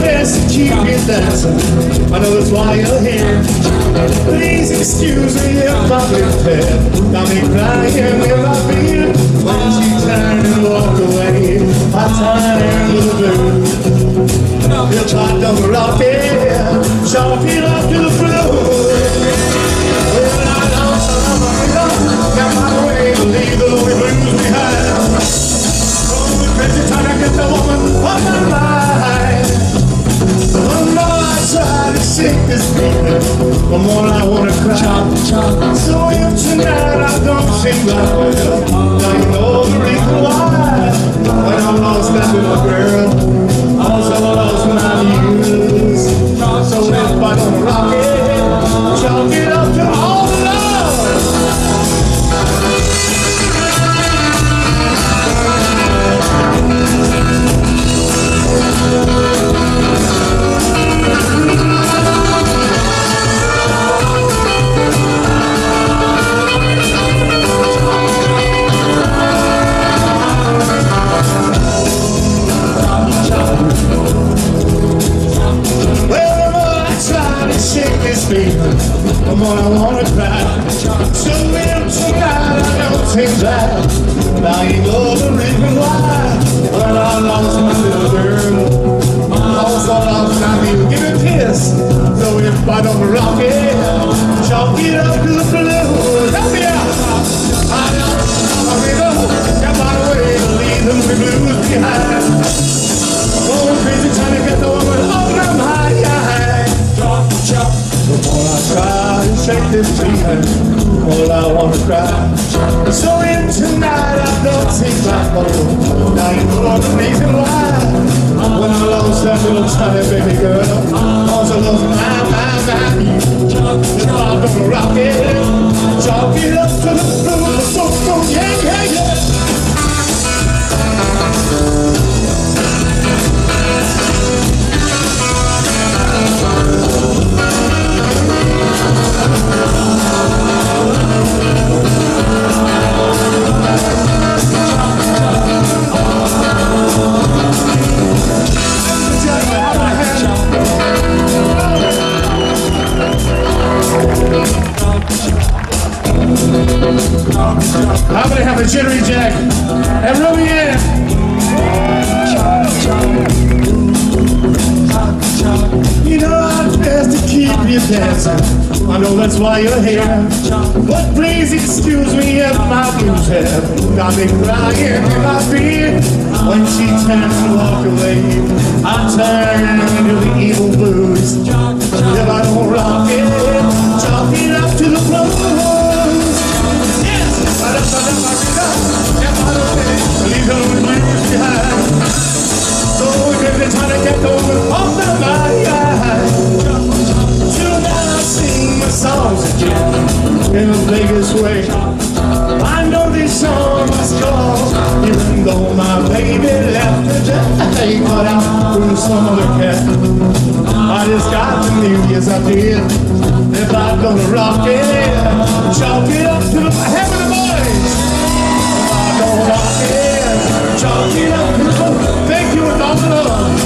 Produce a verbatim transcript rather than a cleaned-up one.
best to keep you dancing. I know that's why you're here. Please excuse me if I'm prepared. Got me crying in my feet. When she turned and walked away, I turned to the blue. If I don't rock it, chalk it up to the floor. Well, I lost some of my love, got my way to leave the lonely blues behind. Oh, crazy time I get the woman on my mind. The more I try to shake this feeling, the more I wanna cry. So if tonight I don't sing like well, now you know the reason why. When I lost that little girl, also lost my muse. So if I don't rock it, chalk it up to all the love. The more I wanna cry. So if tonight I don't sing that, now you know the reason why. Well, I lost my little girl, I also lost my baby. Give me a kiss. So if I don't rock it, chalk it up to the blue. Help me out. I lost my baby, got my way to leave them the blues behind. Oh, crazy trying to get the woman on my mind. The more I try to shake this feeling, the more I wanna cry. So in tonight I don't sing like gold. Now you know the reason why. When I lost that little tiny baby girl, also lost my, my, my me. If I don't rock it, chalk it up to the floor. So, so, yeah, yeah, yeah. I'm gonna have a jittery jack and Ruby in. You know I'm best to keep you dancing. I know that's why you're here. But please excuse me if my blues have got me crying in my feet. When she turned to walk away, I turn into the evil blues. If I don't rock it, chalk it up to the floor. Leave them with blues behind. So every time I get over off the mind, tonight I sing my songs again in the biggest way. I know these songs must go, even though my baby left today. Got out through some other cat. I just got the news, yes I did. If I'm gonna rock it, chalk it up to the heaven of boys. Rock it, chalk it up to the floor. Thank you with all the love.